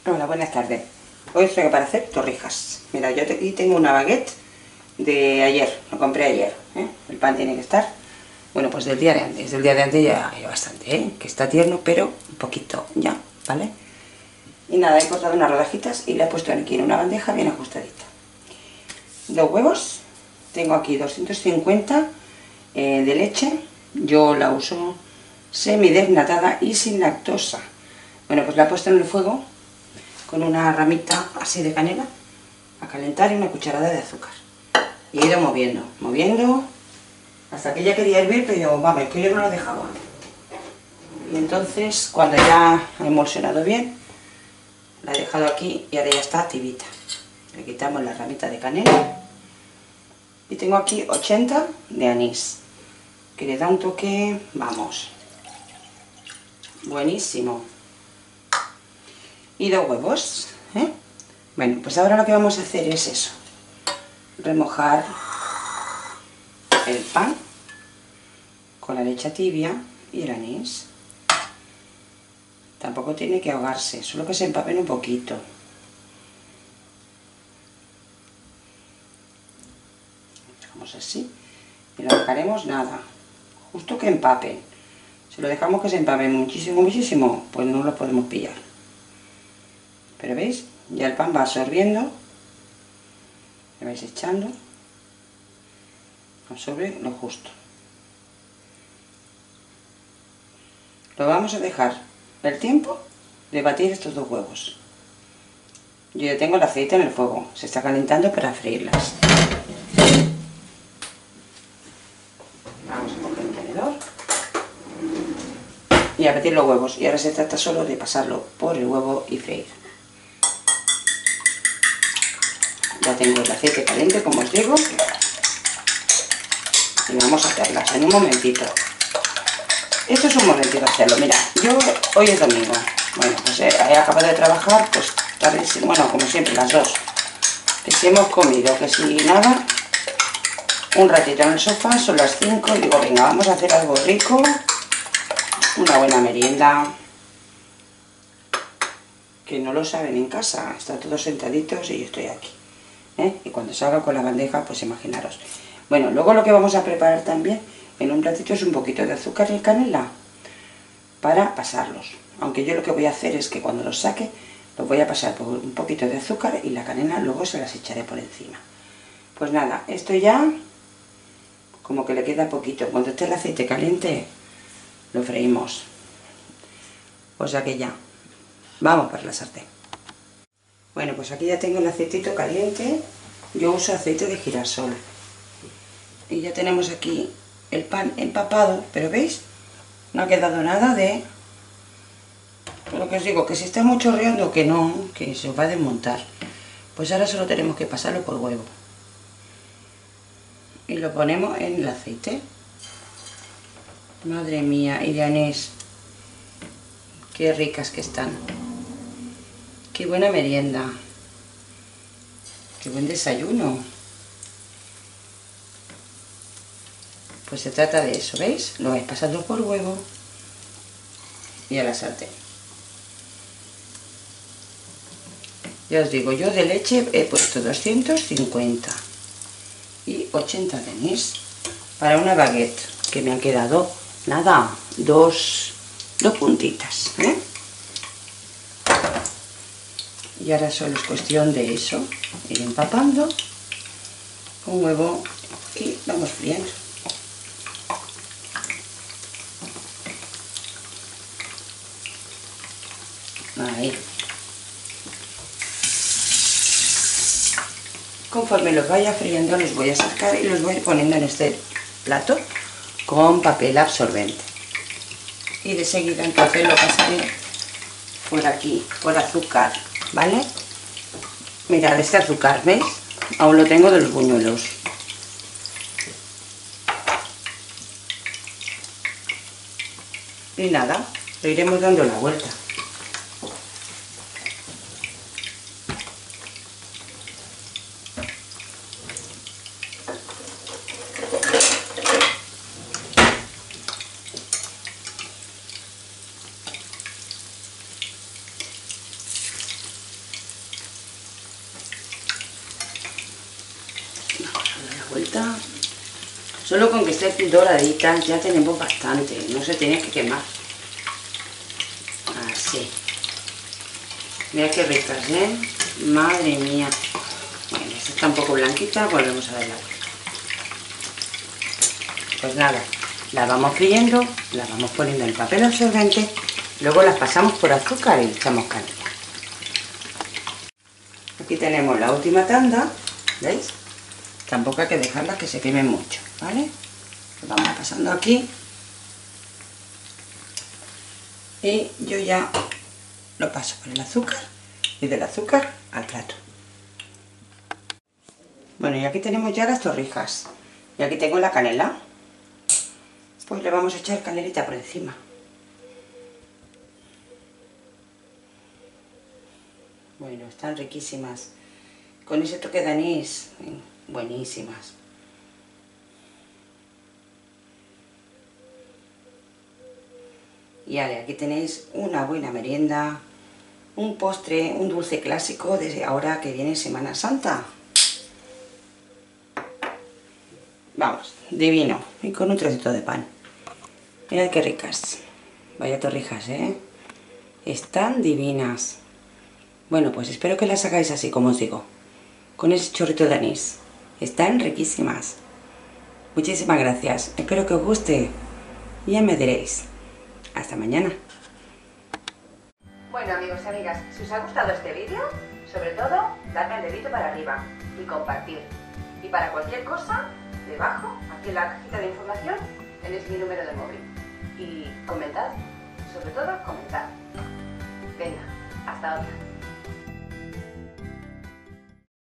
Hola, buenas tardes. Hoy estoy para hacer torrijas. Mira, yo aquí tengo una baguette de ayer, lo compré ayer, ¿eh? El pan tiene que estar, bueno, pues del día de antes. Del día de antes ya hay bastante, ¿eh? Que está tierno, pero un poquito ya, ¿vale? Y nada, he cortado unas rodajitas y le he puesto aquí en una bandeja bien ajustadita. Dos huevos, tengo aquí 250 de leche, yo la uso semidesnatada y sin lactosa. Bueno, pues la he puesto en el fuego con una ramita así de canela a calentar y una cucharada de azúcar. Y he ido moviendo, hasta que ya quería hervir, pero yo, vamos, que yo no lo dejaba. Y entonces, cuando ya ha emulsionado bien, la he dejado aquí y ahora ya está tibita. Le quitamos la ramita de canela y tengo aquí 80 de anís, que le da un toque, vamos, buenísimo. Y dos huevos, ¿eh? Bueno, pues ahora lo que vamos a hacer es eso, remojar el pan con la leche tibia y el anís. Tampoco tiene que ahogarse, solo que se empapen un poquito. Dejamos así y lo dejaremos nada, justo que empapen. Si lo dejamos que se empapen muchísimo, pues no lo podemos pillar. Pero veis, ya el pan va absorbiendo, le vais echando, absorbe lo justo. Lo vamos a dejar el tiempo de batir estos dos huevos. Yo ya tengo el aceite en el fuego, se está calentando para freírlas. Vamos a coger un tenedor y a batir los huevos. Y ahora se trata solo de pasarlo por el huevo y freír. Ya tengo el aceite caliente, como os digo, y vamos a hacerlas en un momentito. Esto es un momentito hacerlo. Mira, yo hoy es domingo, bueno, pues he acabado de trabajar, pues tardísimo, bueno, como siempre, las dos. Que si hemos comido, que si nada, un ratito en el sofá, son las 5, y digo, venga, vamos a hacer algo rico, una buena merienda, que no lo saben en casa, están todos sentaditos y yo estoy aquí. Y cuando salga con la bandeja, pues imaginaros. Bueno, luego lo que vamos a preparar también en un platito es un poquito de azúcar y canela para pasarlos. Aunque yo lo que voy a hacer es que cuando los saque, los voy a pasar por un poquito de azúcar y la canela luego se las echaré por encima. Pues nada, esto ya como que le queda poquito. Cuando esté el aceite caliente, lo freímos. O sea que ya, vamos para la sartén. Bueno, pues aquí ya tengo el aceitito caliente, yo uso aceite de girasol. Y ya tenemos aquí el pan empapado, pero ¿veis? No ha quedado nada de... Lo que os digo, que si está muy chorreando, que no, que se os va a desmontar. Pues ahora solo tenemos que pasarlo por huevo. Y lo ponemos en el aceite. Madre mía, y de anís. Qué ricas que están. Qué buena merienda. Qué buen desayuno. Pues se trata de eso, ¿veis? Lo vais pasando por huevo y a la sartén. Ya os digo, yo de leche he puesto 250 y 80 de anís para una baguette, que me han quedado, nada, dos puntitas, ¿eh? Y ahora solo es cuestión de eso, ir empapando con huevo y vamos friendo. Ahí. Conforme los vaya friendo los voy a sacar y los voy a ir poniendo en este plato con papel absorbente. Y de seguida entonces lo pasaré por aquí, por azúcar, ¿vale? Mirad este azúcar, ¿veis? Aún lo tengo de los buñuelos. Y nada, lo iremos dando la vuelta. la vuelta. Solo con que esté doradita ya tenemos bastante, no se tiene que quemar. Así. Mira qué ricas, ¿eh? Madre mía. Bueno, esta está un poco blanquita, volvemos a dar la vuelta. Pues nada, la vamos friendo, la vamos poniendo en papel absorbente, luego las pasamos por azúcar y echamos canela. Aquí tenemos la última tanda, ¿veis? Tampoco hay que dejarlas que se quemen mucho, ¿vale? Lo vamos pasando aquí y yo ya lo paso por el azúcar y del azúcar al plato. Bueno, y aquí tenemos ya las torrijas y aquí tengo la canela. Pues le vamos a echar canelita por encima. Bueno, están riquísimas. Con ese toque de anís, buenísimas. Y vale, aquí tenéis una buena merienda, un postre, un dulce clásico desde ahora que viene Semana Santa. Vamos, divino. Y con un trocito de pan. Mirad qué ricas. Vaya torrijas, ¿eh? Están divinas. Bueno, pues espero que las hagáis así como os digo. Con ese chorrito de anís. Están riquísimas. Muchísimas gracias. Espero que os guste. Y ya me diréis. Hasta mañana. Bueno, amigos y amigas, si os ha gustado este vídeo, sobre todo, dadme el dedito para arriba y compartir. Y para cualquier cosa, debajo, aquí en la cajita de información, tenéis mi número de móvil. Y comentad, sobre todo comentad. Venga, hasta otra.